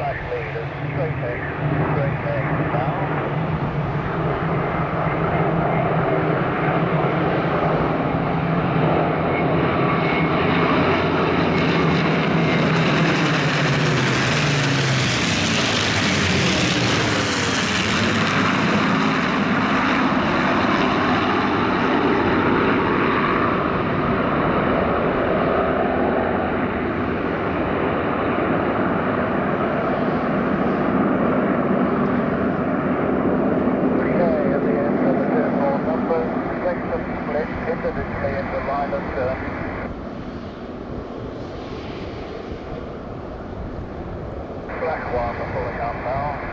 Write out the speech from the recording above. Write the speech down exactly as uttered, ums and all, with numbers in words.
flash leaders, straight ahead, straight ahead now. Individually into line of turn. Black one pulling up now.